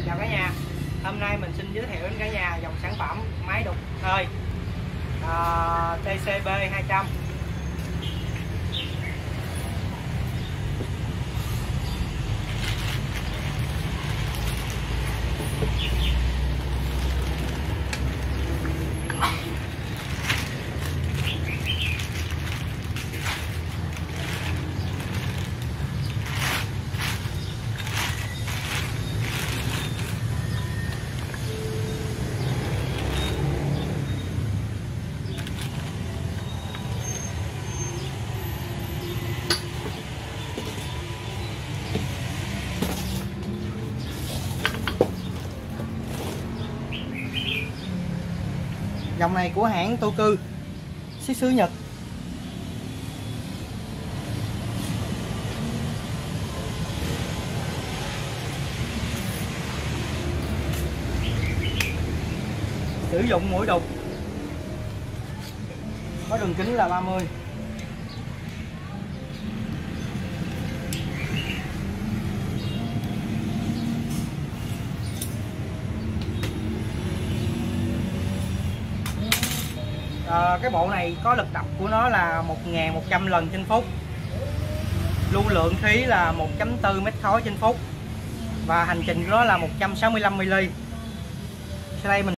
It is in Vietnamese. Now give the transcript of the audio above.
Chào cả nhà. Hôm nay mình xin giới thiệu đến cả nhà dòng sản phẩm máy đục hơi TCB 200. Dòng này của hãng Toku, xuất xứ Nhật. Sử dụng mũi đục có đường kính là 30. Cái bộ này có lực đập của nó là 1.100 lần trên phút, lưu lượng khí là 1.4 mét khối trên phút và hành trình của nó là 165 mm. Sau đây mình